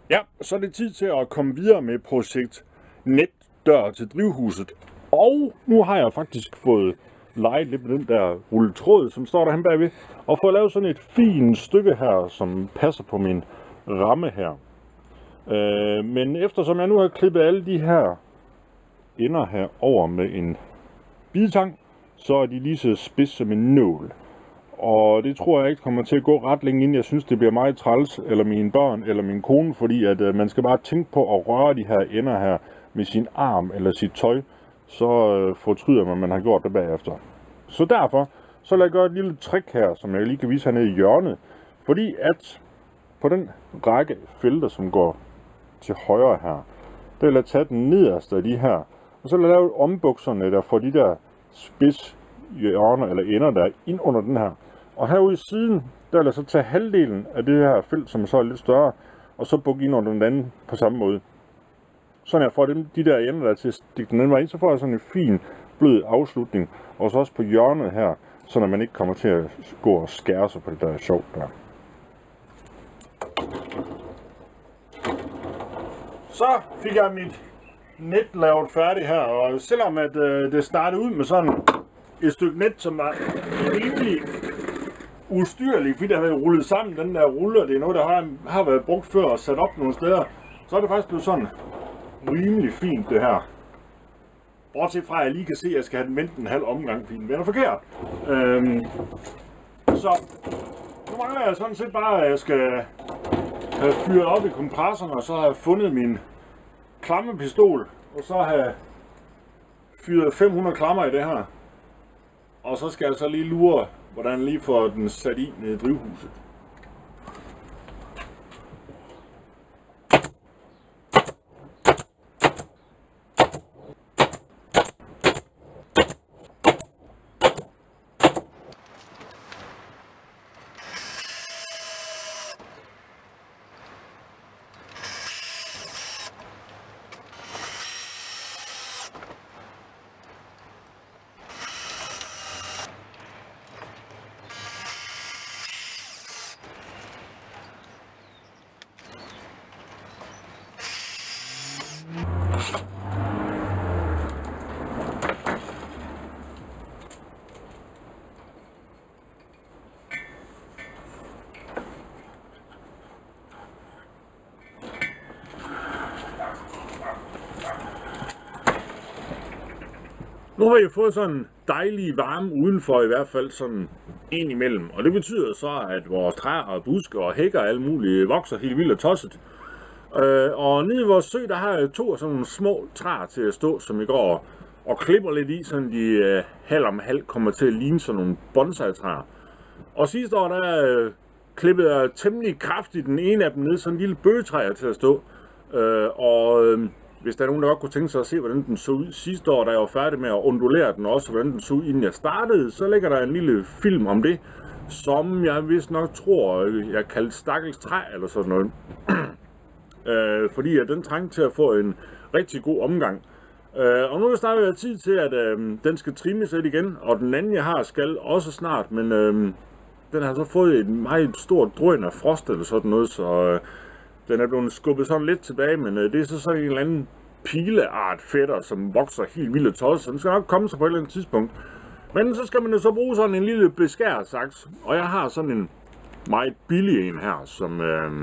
Ja, så er det tid til at komme videre med projekt netdør til drivhuset. Og nu har jeg faktisk fået leget lidt med den der rulletråd, som står der hen bagved. Og fået lavet sådan et fint stykke her, som passer på min ramme her. Men eftersom jeg nu har klippet alle de her ender her over med en bidetang, så er de lige så spids som en nål. Og det tror jeg ikke kommer til at gå ret længe, inden jeg synes, det bliver meget træls, eller mine børn, eller min kone, fordi at man skal bare tænke på at røre de her ender her med sin arm eller sit tøj, så fortryder man, at man har gjort det bagefter. Så derfor, så lad jeg gøre et lille trick her, som jeg lige kan vise hernede i hjørnet, fordi at på den række felter, som går til højre her, der vil jeg tage den nederste af de her, og så vil jeg lave ombukserne, der får de der spids hjørner eller ender der ind under den her. Og herude i siden, der vil jeg så tage halvdelen af det her felt, som så er lidt større, og så bukke ind under den anden på samme måde. Så når jeg får de der ender der til at stikke den anden vej ind, så får jeg sådan en fin, blød afslutning. Og så også på hjørnet her, så når man ikke kommer til at gå og skære sig på det der sjovt der. Så fik jeg mit net lavet færdigt her, og selvom at det startede ud med sådan et stykke net, som var rimelig ustyrligt, fordi det har været rullet sammen, den der rulle, og det er noget, der har været brugt før og sat op nogle steder, så er det faktisk blevet sådan rimelig fint det her. Bortset fra, at jeg lige kan se, at jeg skal have den vendt en halv omgang, fordi den vender forkert. Så nu mangler jeg sådan set bare, at jeg skal have fyret op i kompressoren, og så har jeg fundet min klammepistol, og så har jeg fyret 500 klammer i det her. Og så skal jeg så lige lure, hvordan jeg lige får den sat i nede i drivhuset. Nu har jeg fået sådan en dejlig varme udenfor, i hvert fald sådan ind imellem. Og det betyder så, at vores træer og buske og hækker og alt muligt vokser helt vildt og tosset. Og nede i vores sø, der har jeg to sådan nogle små træer til at stå, som jeg går og klipper lidt i, så de halv om halv kommer til at ligne sådan nogle bonsai-træer. Og sidste år, der klippede jeg temmelig kraftigt den ene af dem ned, sådan en lille bøgetræ til at stå. Hvis der er nogen, der godt kunne tænke sig at se, hvordan den så ud sidste år, da jeg var færdig med at undulere den også, hvordan den så ud, inden jeg startede, så ligger der en lille film om det, som jeg vist nok tror, jeg kaldte Stakkels Træ eller sådan noget. Fordi at den trængte til at få en rigtig god omgang. Og nu er det snart været tid til, at den skal trimmes lidt igen, og den anden jeg har skal også snart, men den har så fået et meget stort drøn af frost eller sådan noget, så den er blevet skubbet sådan lidt tilbage, men det er så sådan en eller anden pileart fætter, som vokser helt vildt og tosset, så den skal nok komme sig på et eller andet tidspunkt. Men så skal man jo så bruge sådan en lille beskærsaks, og jeg har sådan en meget billig en her, som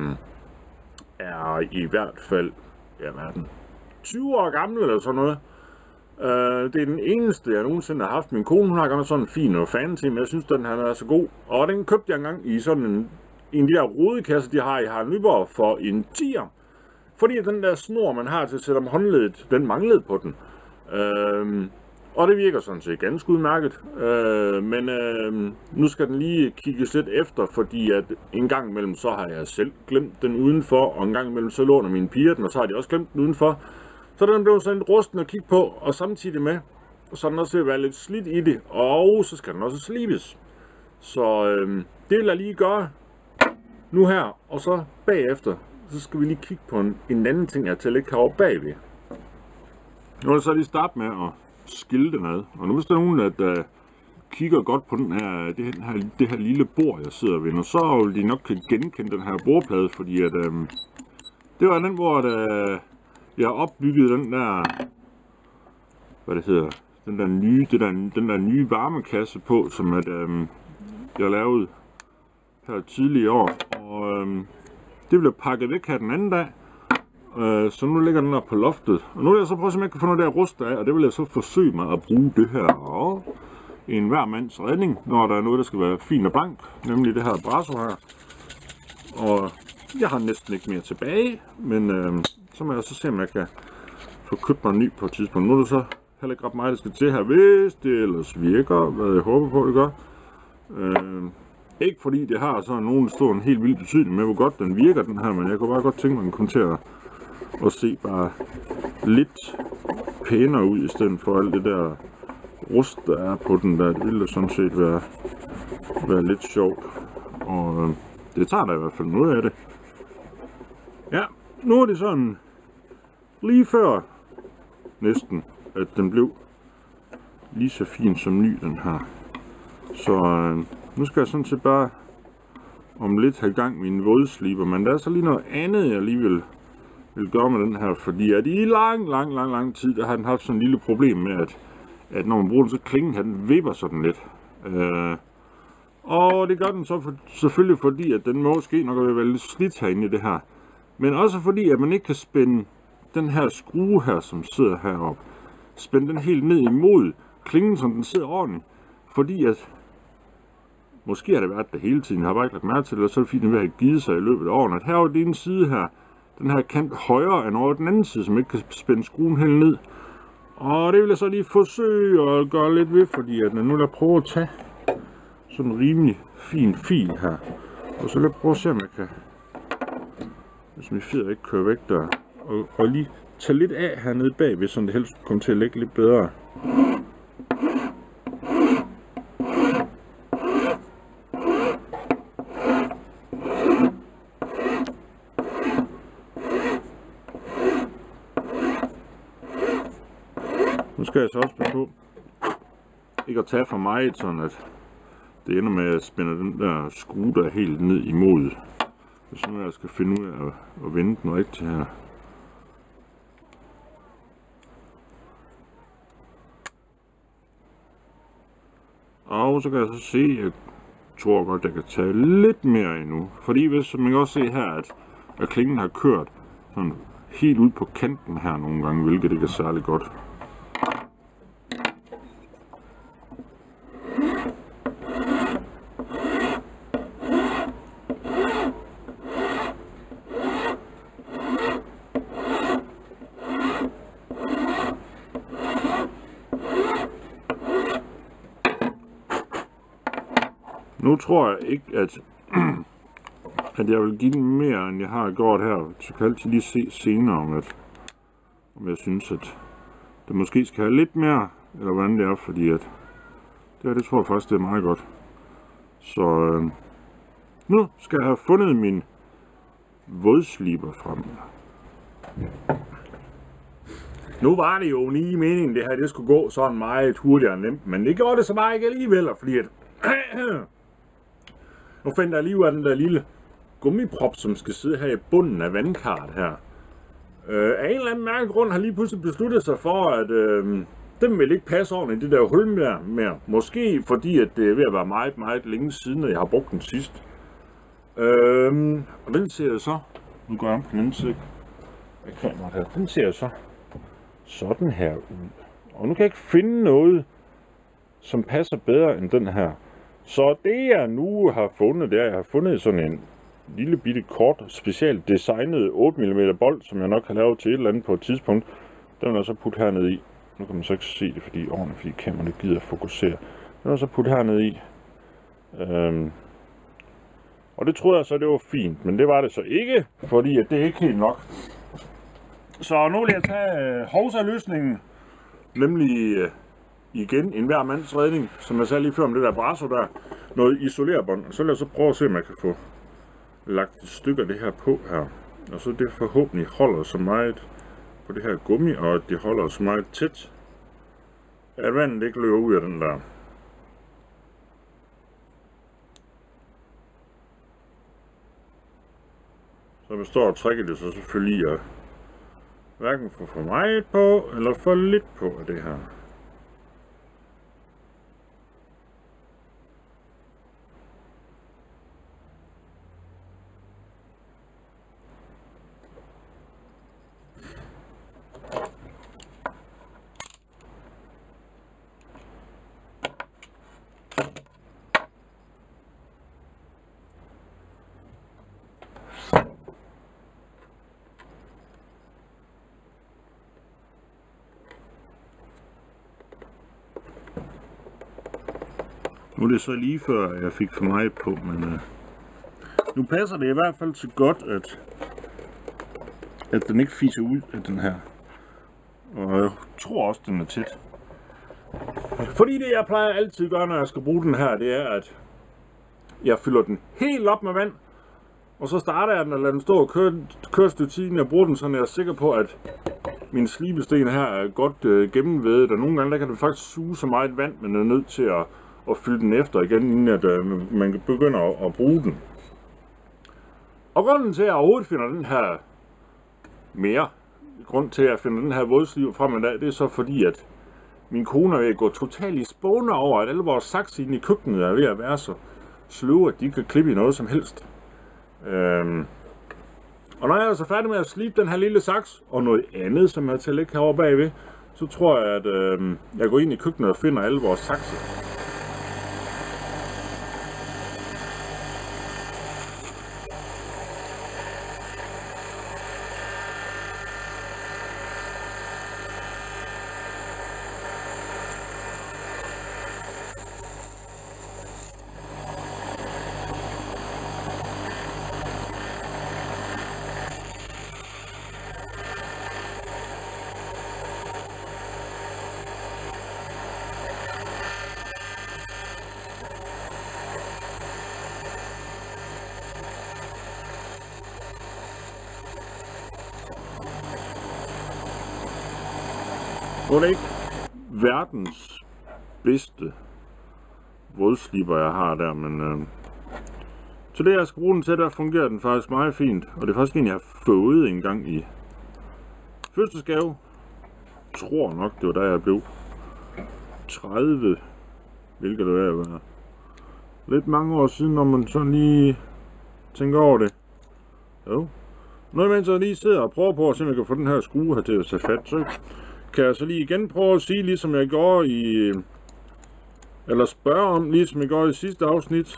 er i hvert fald, ja hvad er den, 20 år gammel eller sådan noget. Det er den eneste, jeg nogensinde har haft. Min kone, hun har godt sådan en fin og fancy, men jeg synes, den her er så god. Og den købte jeg engang i sådan en af de der rodekasser, de har i Harald Nyborg, for en 10'er. Fordi den der snor, man har til at sætte om håndledet, den manglede på den. Og det virker sådan set ganske udmærket. Men nu skal den lige kigges lidt efter, fordi at en gang imellem, så har jeg selv glemt den udenfor, og en gang imellem, så låner mine piger den, og så har de også glemt den udenfor. Så den blev sådan lidt rusten at kigge på, og samtidig med, så den også vil være lidt slidt i det, og så skal den også slibes. Så det vil jeg lige gøre nu her, og så bagefter, så skal vi lige kigge på en anden ting, jeg til at lægge herovre bagved. Nu vil jeg så lige starte med at skille den ad, og nu hvis der er nogen, der kigger godt på det her lille bord, jeg sidder ved, og så vil de nok kan genkende den her bordplade, fordi at Det var den, hvor jeg opbyggede den der, hvad det hedder, den der nye varmekasse på, som jeg lavede her tidligere år. Og det blev pakket væk her den anden dag. Så nu ligger den der på loftet. Og nu vil jeg så prøve at se, om jeg kan få noget der rust af, og det vil jeg så forsøge mig at bruge det her i en hver mands redning, når der er noget, der skal være fint og blank, nemlig det her brasso her. Og jeg har næsten ikke mere tilbage, men så må jeg så se, om jeg kan få købt mig en ny på et tidspunkt. Nu er det så heller ikke ret meget, der skal til her, hvis det ellers virker, hvad jeg håber på, det gør. Ikke fordi det har så nogen stor en helt vild betydning med, hvor godt den virker, den her, men jeg kunne bare godt tænke mig, at den kom til at se bare lidt pænere ud, i stedet for alt det der rust, der er på den der. Det ville sådan set være lidt sjovt, og det tager da i hvert fald noget af det. Ja, nu er det sådan lige før næsten, at den blev lige så fin som ny, den her. Så nu skal jeg sådan set bare om lidt have i gang med en vådsliber, men der er så lige noget andet, jeg lige vil gøre med den her, fordi at i lang tid, der har den haft sådan en lille problem med, at når man bruger den, så klingen her, den vipper sådan lidt. Og det gør den så selvfølgelig fordi, at den måske nok er være lidt slidt herinde i det her. Men også fordi, at man ikke kan spænde den her skrue her, som sidder heroppe, spænde den helt ned imod klingen, som den sidder ordentligt. Fordi at, måske har det været det hele tiden, jeg har bare ikke lagt mærke til det, og så er det fordi, den vil have givet sig i løbet af årene. At her er den side her, den her kant højere end over den anden side, som ikke kan spænde skruen helt ned. Og det vil jeg så lige forsøge at gøre lidt ved, fordi at nu vil jeg prøve at tage sådan en rimelig fin fil her. Og så vil jeg prøve at se, om jeg kan, hvis min fjer ikke kører væk der, og lige tage lidt af hernede bagved, så det helst kommer til at lægge lidt bedre. Nu skal jeg så også passe på ikke at tage for meget, sådan at det ender med at spænde den der skrue der helt ned imod. Hvis nu jeg skal finde ud af at vende den rigtigt her. Og så kan jeg så se, at jeg tror godt, jeg kan tage lidt mere endnu. Fordi hvis man kan også se her, at klingen har kørt sådan helt ud på kanten her nogle gange, hvilket ikke er særlig godt. Nu tror jeg ikke, at jeg vil give den mere, end jeg har gjort her. Så kan jeg altid lige se senere, om jeg synes, at det måske skal have lidt mere, eller hvordan det er, fordi at det tror jeg faktisk, det er meget godt. Så nu skal jeg have fundet min vådsliber frem. Nu var det jo lige meningen, det her det skulle gå sådan meget hurtigere og nemt, men det gjorde det så bare ikke alligevel, fordi at nu fandt jeg lige ud af den der lille gummiprop, som skal sidde her i bunden af vandkarret her. Af en eller anden mærkelig grund har lige pludselig besluttet sig for, at den vil ikke passe ordentligt, det der hul mere. Måske fordi, at det er ved at være meget længe siden, at jeg har brugt den sidst. Og den ser jeg så, nu går jeg om på den anden side af kameraet her, den ser jeg så sådan her ud. Og nu kan jeg ikke finde noget, som passer bedre end den her. Så det jeg nu har fundet, det er, at jeg har fundet sådan en lille bitte kort, specielt designet 8 mm bold, som jeg nok har lavet til et eller andet på et tidspunkt. Den vil jeg så putte hernede i. Nu kan man så ikke se det, fordi kameraet ikke gider at fokusere. Den vil jeg så putte hernede i. Og det troede jeg så, det var fint, men det var det så ikke, fordi at det er ikke helt nok. Så nu vil jeg tage hovsaløsningen, nemlig igen en hver mands redning, som jeg sagde lige før om det der brasso der, noget isolerbånd. Så vil jeg så prøve at se, om jeg kan få lagt et stykke af det her på her. Og så det forhåbentlig holder så meget på det her gummi, og at det holder så meget tæt, at vandet ikke løber ud af den der. Så består tricket det så selvfølgelig at hverken få for meget på, eller for lidt på af det her. Nu er det så lige før jeg fik for meget på, men nu passer det i hvert fald til godt, at den ikke fiser ud af den her. Og jeg tror også, den er tæt. Fordi det jeg plejer altid at gøre, når jeg skal bruge den her, det er, at jeg fylder den helt op med vand. Og så starter jeg den og lader den stå og køre et stykke tid, inden jeg bruger den, så jeg er sikker på, at min slibesten her er godt gennemvædet. Og nogle gange der kan det faktisk suge så meget vand, men er nødt til at fylde den efter igen, inden at man begynder at bruge den. Og grunden til, at jeg overhovedet finder den her grund til, at jeg finder den her vådsliv frem i dag, det er så fordi, at min kone er ved at gå totalt i spåne over, at alle vores sakse inde i køkkenet er ved at være så sløve, at de kan klippe i noget som helst. Og når jeg er så færdig med at slibe den her lille saks, og noget andet, som jeg til at lægge herovre bagved, så tror jeg, at jeg går ind i køkkenet og finder alle vores sakse. Nu er det ikke verdens bedste vådslipper, jeg har der, men til det, jeg skal bruge den til, der fungerer den faktisk meget fint. Og det er faktisk en, jeg har fået en gang i fødselsdagsgave. Jeg tror nok, det var da jeg blev 30, hvilket det er. Lidt mange år siden, når man sådan lige tænker over det. Jo. Når man så lige sidder og prøver på at se, om jeg kan få den her skrue her til at tage fat, så kan jeg så lige igen prøve at sige, ligesom jeg gjorde eller spørge om, ligesom jeg gjorde i sidste afsnit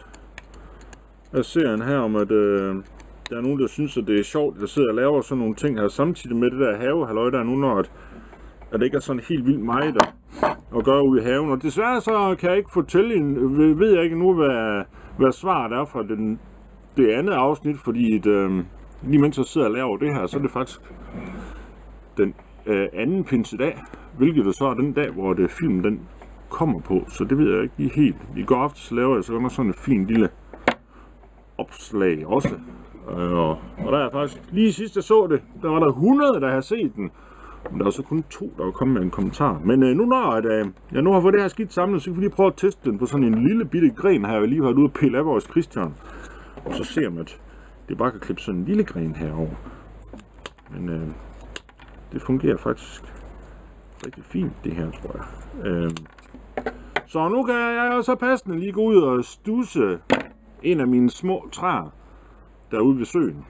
af serien her, om at der er nogen, der synes, at det er sjovt, at jeg sidder og laver sådan nogle ting her, samtidig med det der havehalløj der nu, når at det ikke er sådan helt vildt meget at gøre ude i haven. Og desværre så kan jeg ikke fortælle, ved jeg ikke nu, hvad svaret er fra det andet afsnit, fordi lige mens jeg sidder og laver det her, så er det faktisk den anden pinsedag, hvilket det så er den dag, hvor det film den kommer på, så det ved jeg ikke lige helt. I går aftes laver jeg så sådan et fint lille opslag også. Og der er faktisk, lige sidst jeg så det, der var der 100, der havde set den. Men der var så kun 2, der var kommet med en kommentar. Men nu når jeg nu har fået det her skidt samlet, så kan vi lige prøve at teste den på sådan en lille bitte gren her, jeg lige har været ude og pille af vores Christian. Og så ser man, at det bare kan klippe sådan en lille gren herover. Men det fungerer faktisk rigtig fint, det her, tror jeg. Så nu kan jeg så passende lige gå ud og studse en af mine små træer derude ved søen.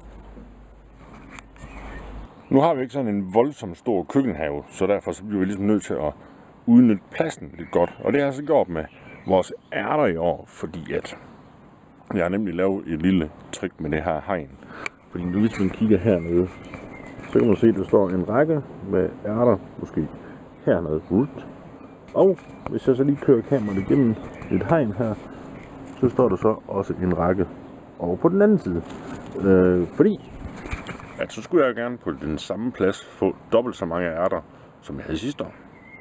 Nu har vi ikke sådan en voldsom stor køkkenhave, så derfor så bliver vi ligesom nødt til at udnytte pladsen lidt godt. Og det har jeg så gjort med vores ærter i år, fordi at jeg har nemlig lavet et lille trick med det her hegn. Fordi nu hvis man kigger hernede, så kan man se, at der står en række med ærter, måske hernede. Og hvis jeg så lige kører kameraet igennem et hegn her, så står der så også en række over på den anden side. Fordi at så skulle jeg gerne på den samme plads få dobbelt så mange ærter, som jeg havde sidste år.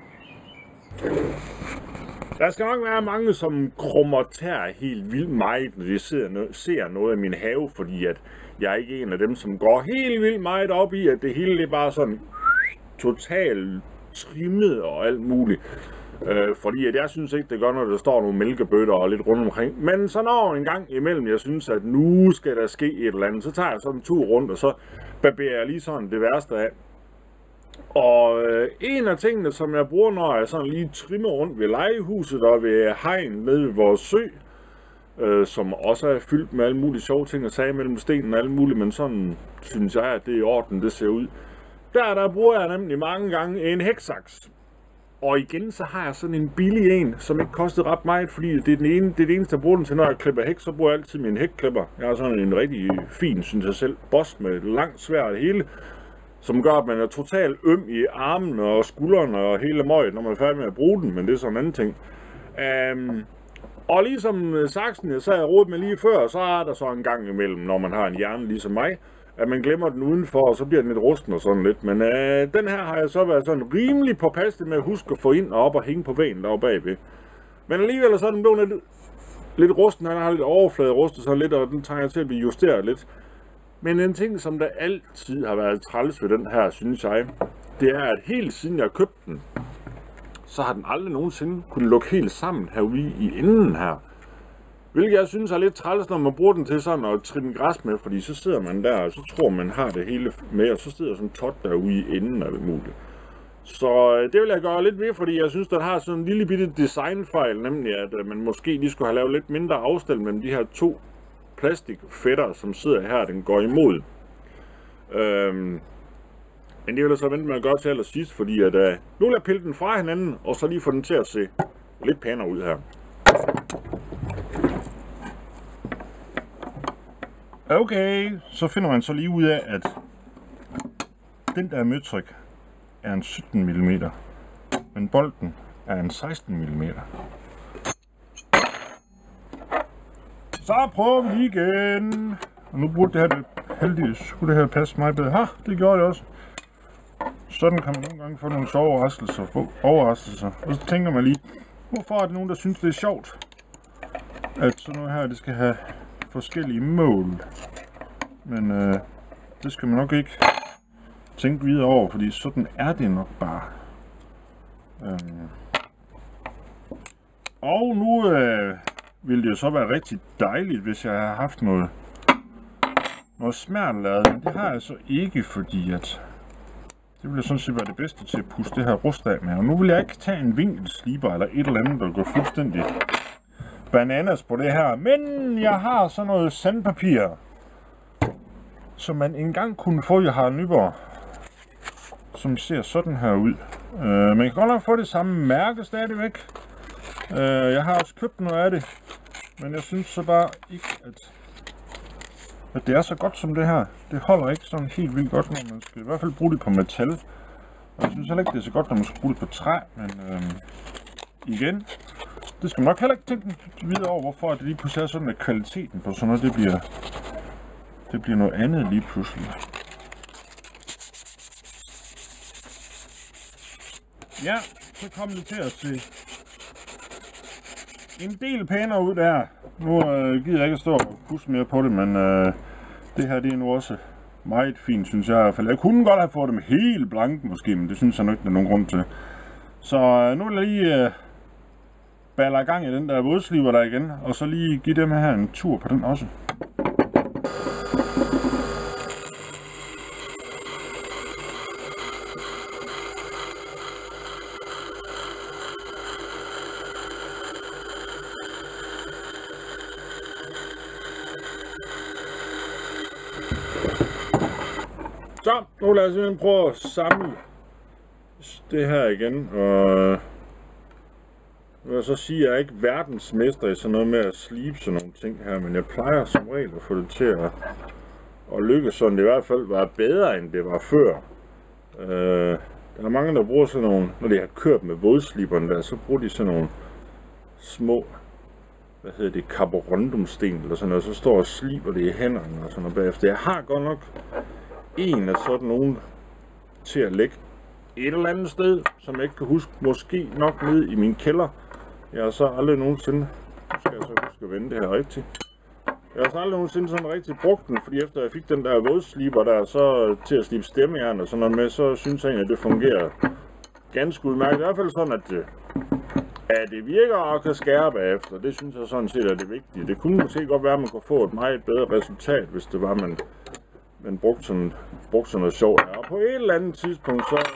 Der skal nok være mange, som krummer tær helt vildt meget, når de ser noget af min have, fordi at jeg er ikke en af dem, som går helt vildt meget op i, at det hele er bare sådan totalt trimmet og alt muligt. Fordi at jeg synes ikke, det gør, når der står nogle mælkebøtter og lidt rundt omkring. Men så når en gang imellem, jeg synes, at nu skal der ske et eller andet, så tager jeg sådan en tur rundt, og så barberer jeg lige sådan det værste af. Og en af tingene, som jeg bruger, når jeg sådan lige trimmer rundt ved legehuset og ved hegn nede ved vores sø, som også er fyldt med alle mulige sjove ting og sager mellem stenen og alle mulige, men sådan synes jeg, at det er i orden, det ser ud. Der bruger jeg nemlig mange gange en hæksaks. Og igen, så har jeg sådan en billig en, som ikke koster ret meget, fordi det er det eneste, jeg bruger den til, når jeg klipper hæk, så bruger jeg altid min hækklipper. Jeg har sådan en rigtig fin, synes jeg selv, boss med langt sværd det hele, som gør, at man er totalt øm i armen og skuldrene og hele møget, når man er færdig med at bruge den, men det er sådan en anden ting. Og ligesom saksen, jeg sagde rodet med lige før, så er der så en gang imellem, når man har en hjerne ligesom mig, at man glemmer den udenfor, og så bliver den lidt rusten og sådan lidt. Men den her har jeg så været sådan rimelig påpasselig med at huske at få ind og op og hænge på væggen deroppe bagved. Men alligevel så er den blevet lidt rusten, han har lidt overflade rustet sådan lidt, og den trænger til at blive justeret lidt. Men en ting, som der altid har været træls ved den her, synes jeg, det er, at helt siden jeg købte den, så har den aldrig nogensinde kunne lukke helt sammen herude i enden her. Hvilket jeg synes er lidt træls, når man bruger den til sådan at trimme græs med, fordi så sidder man der, og så tror man har det hele med, og så sidder sådan en tot derude i enden af det muligt. Så det vil jeg gøre lidt ved, fordi jeg synes, den har sådan en lille bitte designfejl, nemlig at man måske lige skulle have lavet lidt mindre afstand mellem de her to plastikfætter, som sidder her, den går imod. Men det vil jeg så vente med at gøre til allersidst, fordi at nu vil jeg pille den fra hinanden, og så lige få den til at se lidt pænere ud her. Okay, så finder man så lige ud af, at den der møtrik er en 17 mm, men bolden er en 16 mm. Så prøver vi lige igen. Og nu burde det her heldigvis skulle det her passe meget bedre. Ha, det gjorde det også. Sådan kan man nogle gange få nogle sjove overraskelser. Og så tænker man lige, hvorfor er det nogen, der synes, det er sjovt, at sådan noget her, det skal have forskellige mål. Men det skal man nok ikke tænke videre over, fordi sådan er det nok bare. Og nu ville det jo så være rigtig dejligt, hvis jeg havde haft noget smærtelaget, men det har jeg så ikke, fordi at det ville sådan set være det bedste til at puste det her rust af med. Og nu vil jeg ikke tage en vinkelsliber eller et eller andet, der går fuldstændig bananas på det her, men jeg har sådan noget sandpapir, som man engang kunne få i Harald Nyborg, som ser sådan her ud. Man kan godt nok få det samme mærke stadigvæk. Jeg har også købt noget af det, men jeg synes så bare ikke, at det er så godt som det her. Det holder ikke sådan helt vildt godt, når man skal i hvert fald bruge det på metal. Og jeg synes heller ikke, det er så godt, når man skal bruge det på træ, men igen, det skal man nok heller ikke tænke videre over, hvorfor det lige pludselig er sådan, at kvaliteten på sådan noget, det bliver noget andet lige pludselig. Ja, så kom det til at se en del pænere ud der. Nu gider jeg ikke at stå og pusse mere på det, men det her det er nu også meget fint, synes jeg i hvert fald. Jeg kunne godt have fået dem helt blanke måske, men det synes jeg nok ikke, der er nogen grund til. Så nu vil jeg lige baller i gang i den der vådsliver der igen, og så lige give dem her en tur på den også. Så, nu lad os simpelthen prøve at samle det her igen, og jeg vil så sige, at jeg er ikke verdensmester i sådan noget med at slibe sådan nogle ting her, men jeg plejer som regel at få det til at lykkes sådan, det i hvert fald var bedre end det var før. Der er mange, der bruger sådan nogle, når de har kørt med vådsliberne der, så bruger de sådan nogle små, carborundumsten eller sådan noget, så står og sliber det i hænderne og sådan noget bagefter. Jeg har godt nok en af sådan nogen til at lægge et eller andet sted, som jeg ikke kan huske, måske nok nede i min kælder. Jeg har så aldrig nogensinde, nu skal jeg så huske at vende det her rigtigt. Jeg har så aldrig nogensinde sådan rigtig brugt den, fordi efter jeg fik den der vådsliber der, så til at slibe stemmejern og sådan noget med, så synes jeg egentlig, at det fungerer ganske udmærket. I hvert fald sådan, at at det virker og kan skære bagefter. Det synes jeg sådan set er det vigtige. Det kunne måske godt være, at man kunne få et meget bedre resultat, hvis det var, man brugte sådan noget sjovt her. Og på et eller andet tidspunkt, så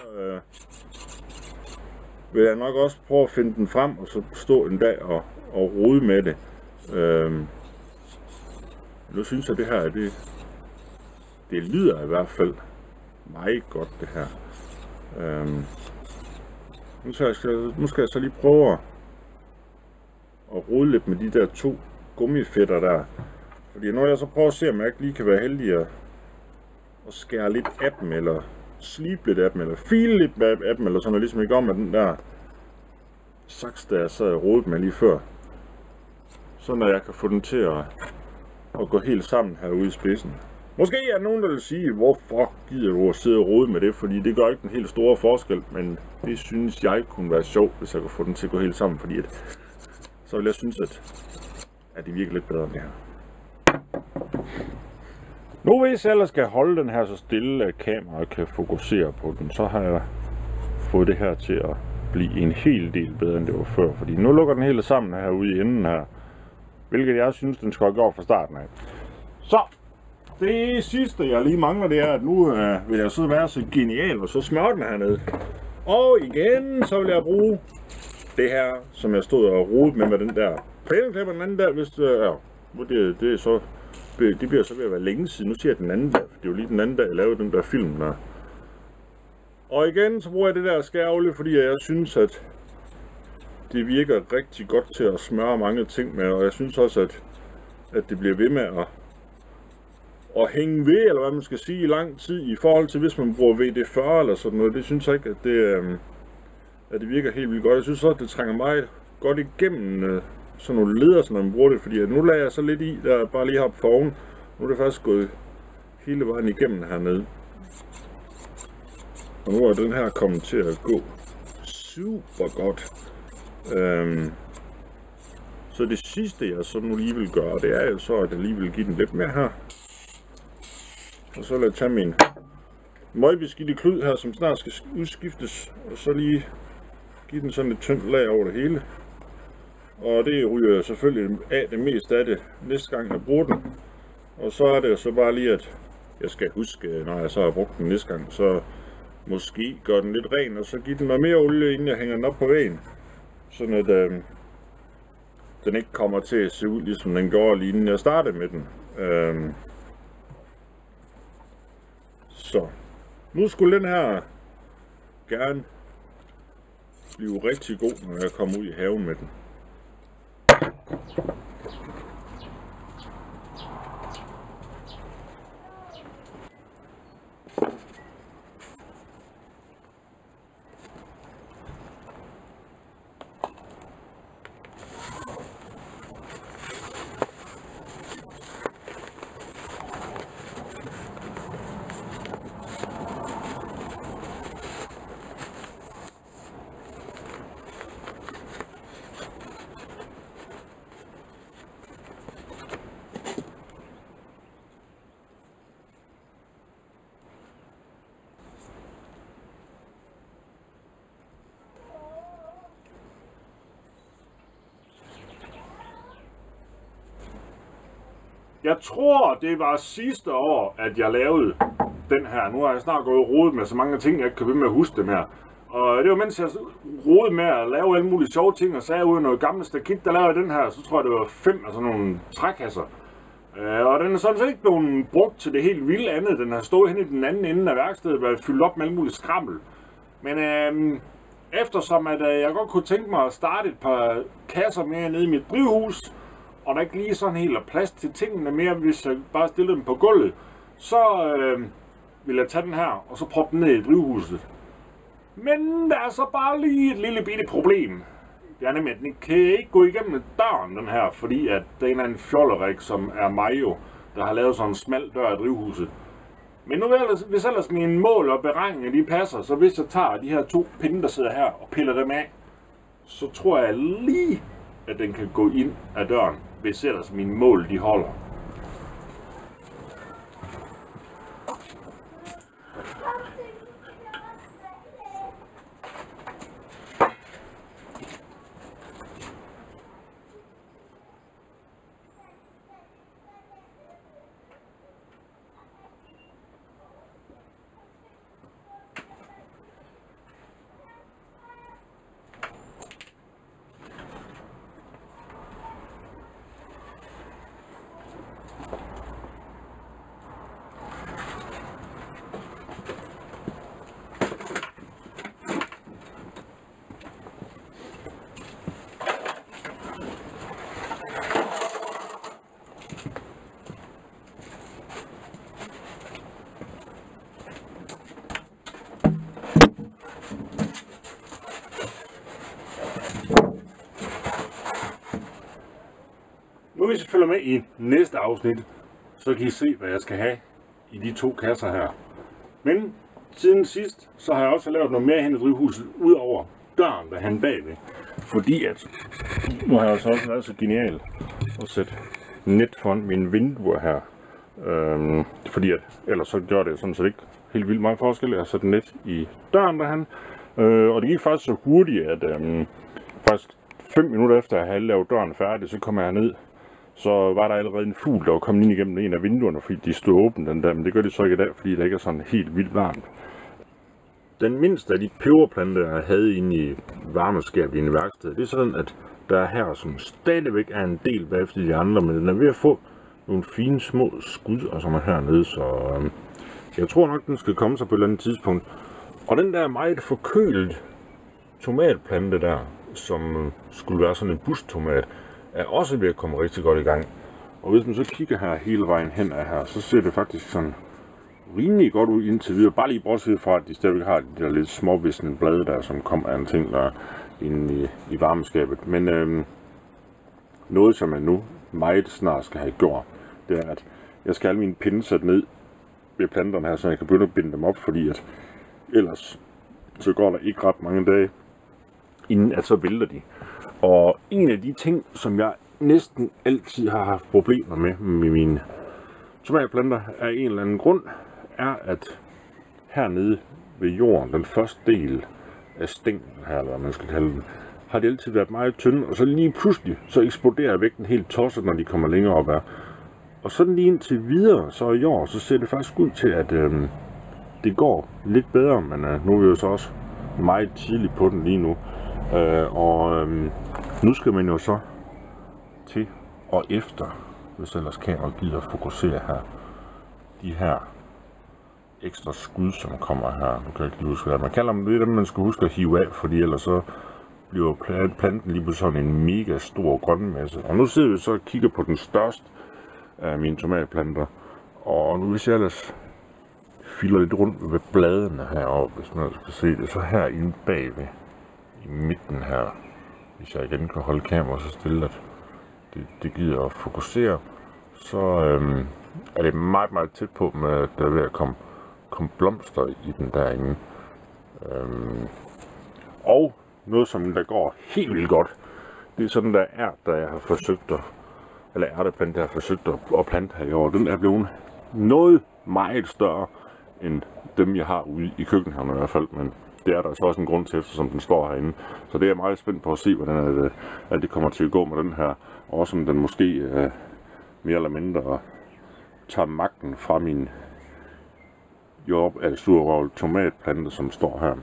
vil jeg nok også prøve at finde den frem, og så stå en dag og rode med det. Nu synes jeg, det her, det lyder i hvert fald meget godt, det her. Nu skal jeg så lige prøve at rode lidt med de der 2 gummifætter der. Fordi nu jeg så prøver at se, om jeg ikke lige kan være heldig at skære lidt af dem, eller slibe lidt af dem, eller file lidt af dem, eller sådan noget, ligesom ikke om med den der saks, der jeg sad og rodede med lige før. Sådan at jeg kan få den til at gå helt sammen herude i spidsen. Måske er der nogen, der vil sige, hvorfor gider du at sidde og rode med det, fordi det gør ikke den helt store forskel, men det synes jeg kunne være sjovt, hvis jeg kunne få den til at gå helt sammen, fordi så vil jeg synes, at det virker lidt bedre end det her. Nu hvis jeg ellers skal holde den her så stille, at kameraet kan fokusere på den, så har jeg fået det her til at blive en hel del bedre, end det var før, fordi nu lukker den hele sammen herude i enden her, hvilket jeg synes, den skal have gjort fra starten af. Så det sidste, jeg lige mangler, det er, at nu vil jeg så være så genial, og så smøre den hernede. Og igen, så vil jeg bruge det her, som jeg stod og rodede med den der plæneklipper, den anden der, hvis det er så, det bliver så ved at være længe siden. Nu siger jeg den anden der, for det er jo lige den anden der, jeg lavede den der film der. Og igen, så bruger jeg det der skæreolie, fordi jeg synes, at det virker rigtig godt til at smøre mange ting med, og jeg synes også, at det bliver ved med at hænge ved, eller hvad man skal sige, i lang tid, i forhold til hvis man bruger WD-40 eller sådan noget. Det synes jeg ikke, at det virker helt vildt godt. Jeg synes også, at det trænger meget godt igennem sådan nogle leder, når man bruger det, fordi nu lader jeg så lidt i, der bare lige heroppe foroven. Nu er det faktisk gået hele vejen igennem hernede. Og nu er den her kommet til at gå super godt. Så det sidste, jeg så nu lige vil gøre, det er jo så, at jeg lige vil give den lidt mere her. Og så vil jeg tage min møgbeskidte klud her, som snart skal udskiftes, og så lige give den sådan et tyndt lag over det hele. Og det ryger selvfølgelig af det meste af det næste gang jeg bruger den. Og så er det så bare lige, at jeg skal huske, når jeg så har brugt den næste gang, så måske gør den lidt ren, og så give den noget mere olie, inden jeg hænger den op på væggen. Sådan at den ikke kommer til at se ud, ligesom den gjorde lige inden jeg startede med den. Så nu skulle den her gerne blive rigtig god, når jeg kommer ud i haven med den. Jeg tror, det var sidste år, at jeg lavede den her. Nu har jeg snart gået og rodet med så mange ting, jeg ikke kan ved med at huske dem her. Og det var mens jeg rodede med at lave alle mulige sjove ting, og sagde ude noget gammelt stakit, der lavede jeg den her, så tror jeg, det var 5 af sådan nogle trækasser. Og den er sådan set ikke blevet brugt til det helt vilde andet. Den har stået hen i den anden ende af værkstedet og været fyldt op med alle mulige skrammel. Men eftersom at jeg godt kunne tænke mig at starte et par kasser mere nede i mit drivhus, og der ikke lige sådan helt er plads til tingene mere, hvis jeg bare stillede dem på gulvet, så vil jeg tage den her, og så proppe den ned i drivhuset. Men der er så bare lige et lille bitte problem. Det er nemlig, at den kan ikke gå igennem døren, den her, fordi at det er en eller anden fjollerik, som er mig jo, der har lavet sådan en smal dør i drivhuset. Men nu hvis ellers mine mål og beregninger de passer, så hvis jeg tager de her 2 pinde, der sidder her, og piller dem af, så tror jeg lige, at den kan gå ind ad døren, hvis ellers mine mål de holder. Nu hvis I følger med i næste afsnit, så kan I se, hvad jeg skal have i de 2 kasser her. Men siden sidst, så har jeg også lavet noget mere hen i drivhuset, ud over døren, der er hen bagved. Fordi at, nu har jeg også været så genial at sætte net foran mine vinduer her. Fordi at, ellers så gør det sådan set ikke helt vildt meget forskel at sætte net i døren derhen. Og det gik faktisk så hurtigt, at faktisk 5 minutter efter at have lavet døren færdig, så kom jeg ned. Så var der allerede en fugl, der var kommet ind igennem en af vinduerne, fordi de stod åbne den der, men det gør de så ikke i dag, fordi det ikke er sådan helt vildt varmt. Den mindste af de peberplanter, jeg havde inde i varmeskabet inde i værkstedet, det er sådan, at der er her, som stadigvæk er en del bagefter de andre, men den er ved at få nogle fine små skud, og som er hernede, så jeg tror nok, den skal komme sig på et eller andet tidspunkt. Og den der meget forkølet tomatplante der, som skulle være sådan en bustomat, er også ved at komme rigtig godt i gang. Og hvis man så kigger her hele vejen hen af her, så ser det faktisk sådan rimelig godt ud indtil videre. Bare lige bortset fra, at de stadigvæk har de der lidt småvisne blade der, som kommer af en ting der inde i varmeskabet. Men noget, som jeg nu meget snart skal have gjort, det er, at jeg skal have mine pinde sat ned ved planterne her, så jeg kan begynde at binde dem op, fordi at ellers så går der ikke ret mange dage, inden at så vælter de. Og en af de ting, som jeg næsten altid har haft problemer med mine tomatplanter af en eller anden grund, er, at hernede ved jorden, den første del af stænglen her, eller hvad man skal kalde den, har de altid været meget tynde, og så lige pludselig, så eksploderer vægten helt tosset, når de kommer længere op her. Og sådan lige indtil videre, så i år, så ser det faktisk ud til, at det går lidt bedre, men nu er vi jo så også meget tidligt på den lige nu. Nu skal man jo så til og efter, hvis ellers kameraet gider at fokusere her, de her ekstra skud, som kommer her. Nu kan jeg ikke lige huske, hvad man kalder dem. Det er dem, man skal huske at hive af, fordi ellers så bliver planten lige på sådan en mega stor grøn masse. Og nu sidder vi så og kigger på den største af mine tomatplanter. Og nu hvis jeg ellers filer lidt rundt ved bladene heroppe, hvis man skal se det, så her inde bagved, i midten her, hvis jeg igen kan holde kameraet så stille, at det gider at fokusere, så er det meget, meget tæt på med, at der er ved at komme blomster i den derinde. Og noget, som der går helt vildt godt, det er sådan der der jeg har forsøgt ærteplante, jeg har forsøgt at plante her i år. Den er blevet noget meget større end dem, jeg har ude i køkkenhaven i hvert fald, men det er der så også en grund til, eftersom den står herinde. Så det er jeg meget spændt på at se, hvordan det kommer til at gå med den her. Og også om den måske mere eller mindre tager magten fra min tomatplante, som står her.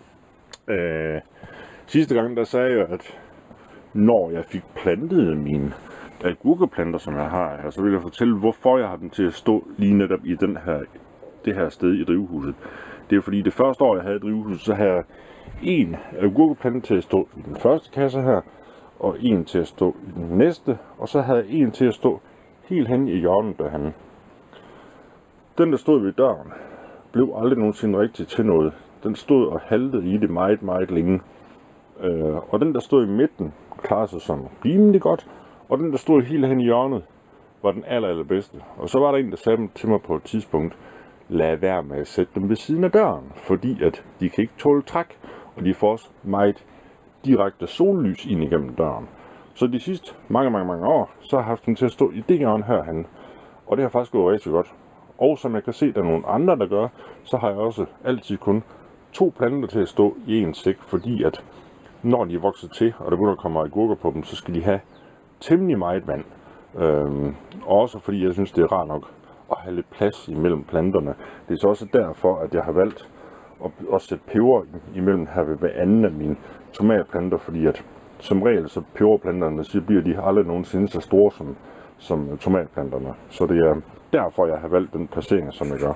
Sidste gang der sagde jeg, at når jeg fik plantet mine agurkeplanter, som jeg har her, så vil jeg fortælle, hvorfor jeg har dem til at stå lige netop i det her sted i drivhuset. Det er fordi det første år, jeg havde i drivhuset, så havde jeg en agurkeplante til at stå i den første kasse her, og en til at stå i den næste, og så havde jeg en til at stå helt hen i hjørnet derhen. Den, der stod ved døren, blev aldrig nogensinde rigtig til noget. Den stod og haltede i det meget, meget længe. Og den, der stod i midten, klarede sig sådan rimelig godt, og den, der stod helt hen i hjørnet, var den allerbedste. Og så var der en, der sagde til mig på et tidspunkt, lad være med at sætte dem ved siden af døren, fordi at de kan ikke tåle træk, og de får også meget direkte sollys ind igennem døren. Så de sidste mange år, så har jeg haft dem til at stå i det hjørne herhen, og det har faktisk gået rigtig godt. Og som jeg kan se, der er nogle andre, der gør, så har jeg også altid kun 2 planter til at stå i en sæk, fordi at når de er vokset til, og der begynder at komme agurker på dem, så skal de have temmelig meget vand. Også fordi jeg synes, det er rart nok at have lidt plads imellem planterne. Det er så også derfor, at jeg har valgt at sætte peber imellem her ved hver anden af mine tomatplanter, fordi at som regel så peberplanterne, så bliver de aldrig nogensinde så store som tomatplanterne. Så det er derfor, jeg har valgt den placering, som jeg gør.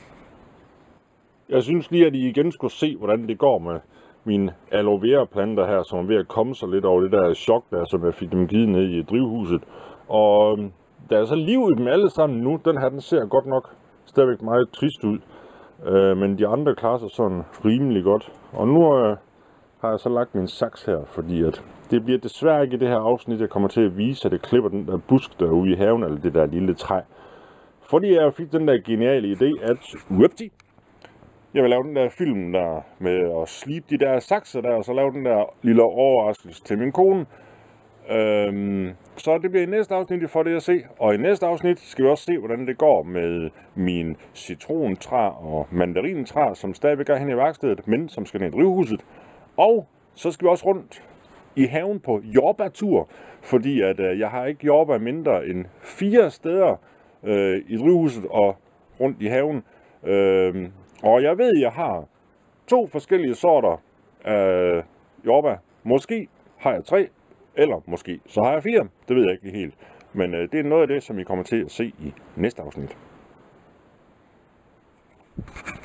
Jeg synes lige, at I igen skulle se, hvordan det går med mine aloe vera planter her, som er ved at komme sig lidt over det der chok der, som jeg fik dem givet ned i drivhuset. Og der er så liv i dem alle sammen nu. Den her, den ser godt nok stadigvæk meget trist ud. Men de andre klarer sig sådan rimelig godt. Og nu har jeg så lagt min saks her, fordi at det bliver desværre ikke i det her afsnit, jeg kommer til at vise, at det klipper den der busk derude i haven, eller det der lille træ. Fordi jeg fik den der geniale idé, at jeg vil lave den der film der med at slibe de der sakser der, og så lave den der lille overraskelse til min kone. Så det bliver i næste afsnit, I får det at se. Og i næste afsnit skal vi også se, hvordan det går med min citrontræ og mandarintræ, som stadigvæk er hen i værkstedet, men som skal ned i drivhuset. Og så skal vi også rundt i haven på jordbærtur, fordi at jeg har ikke jordbær mindre end 4 steder i drivhuset og rundt i haven. Og jeg ved, jeg har 2 forskellige sorter af jordbær. Måske har jeg 3, eller måske så har jeg 4. Det ved jeg ikke helt. Men det er noget af det, som I kommer til at se i næste afsnit.